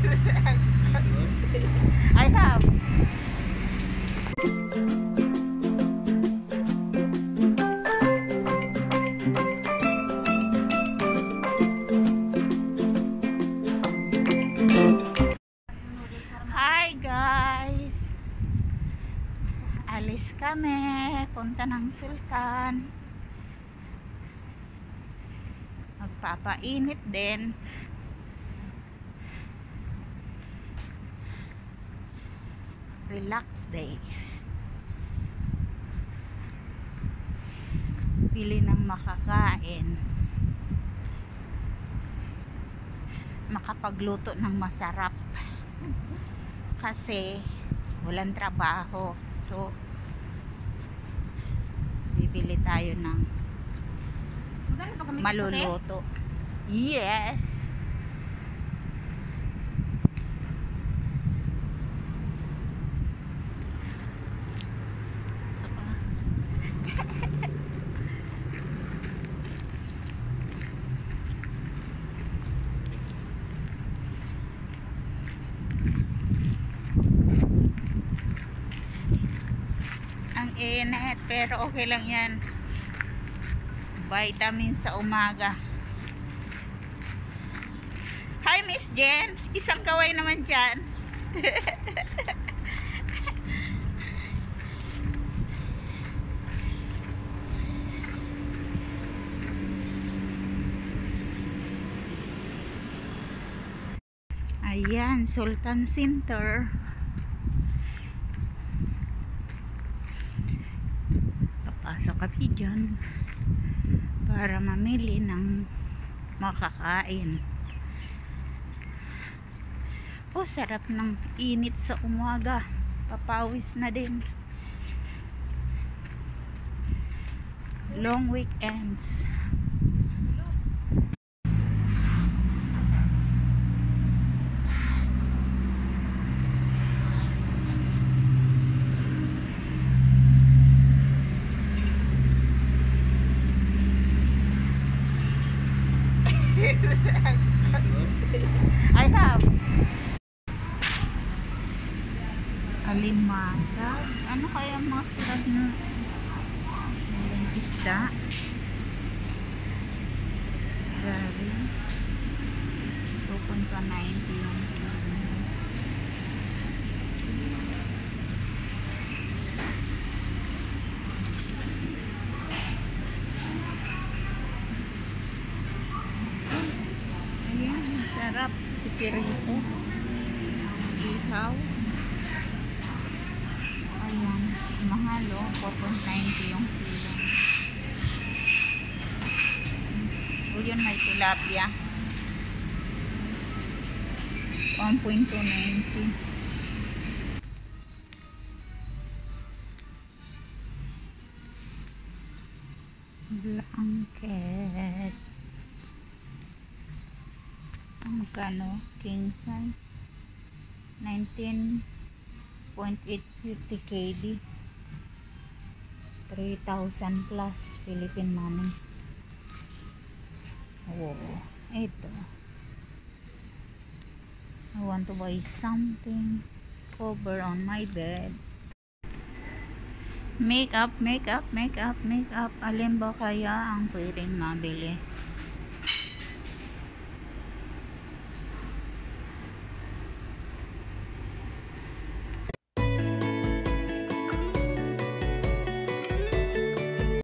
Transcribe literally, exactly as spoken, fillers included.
I have. Hi guys. Alis kami. Punta ng Sultan. Magpapainit din. Relax day. Pili ng makakain. Makapagluto ng masarap. Kasi walang trabaho. So bibili tayo ng maluluto. Yes. Ang init, pero okay lang yan. Vitamin sa umaga. Hi Miss Jen, isang kaway naman dyan. Ayan, Sultan Center. Papasok kami dyan para mamili ng makakain. Oh, sarap ng init sa umaga. Papawis na din. Long weekends. I have. Alimasag. Ano kaya mga sarap na isda? Grabe. two point one nine yung ayan, sarap. Pirito. Ihaw. Ayan, mahal o. four point nine yung kilo. O yun, may tilapia. one point two nine zero. Blanket. Magkano? King size nineteen point eight five zero K D, three thousand plus Philippine money. Oh, ito. I want to buy something cover on my bed. Makeup, makeup, makeup, makeup. Alin ba kaya ang pwedeng mabili?